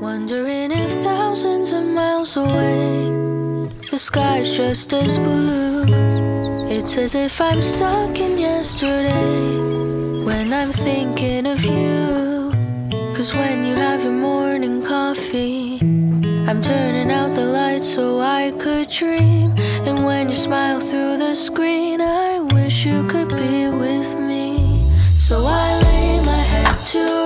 Wondering if thousands of miles away the sky's just as blue. It's as if I'm stuck in yesterday when I'm thinking of you. 'Cause when you have your morning coffee, I'm turning out the lights so I could dream. And when you smile through the screen, I wish you could be with me. So I lay my head to